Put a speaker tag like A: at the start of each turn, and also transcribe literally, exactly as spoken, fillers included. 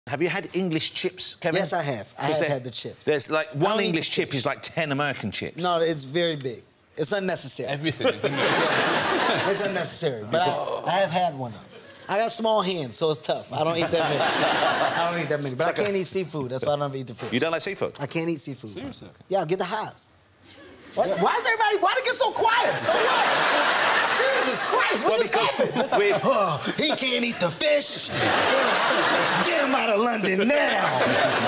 A: Have you had English chips, Kevin?
B: Yes, I have. I have had the chips.
A: There's like one English chip
B: fish.
A: is like ten American chips.
B: No, it's very big. It's unnecessary.
C: Everything is unnecessary.
B: Yes, it's, it's unnecessary. But I, I have had one though. I got small hands, so it's tough. I don't eat that many. I don't eat that many. But like I can't a... eat seafood. That's why I don't ever eat the fish.
A: You don't like seafood?
B: I can't eat seafood.
C: Seriously?
B: Yeah, I'll get the hives. Why, why is everybody, why they get so quiet? So what? Jesus Christ, what
A: well,
B: just happened? Just like, oh, he can't eat the fish. Get him out of London now.